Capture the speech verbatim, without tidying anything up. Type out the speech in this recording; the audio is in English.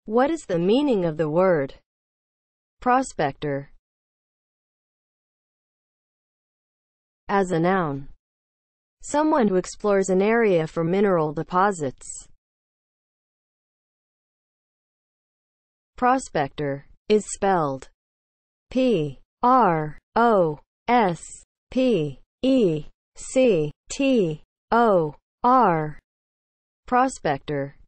What is the meaning of the word prospector? As a noun, someone who explores an area for mineral deposits. Prospector is spelled P R O S P E C T O R. Prospector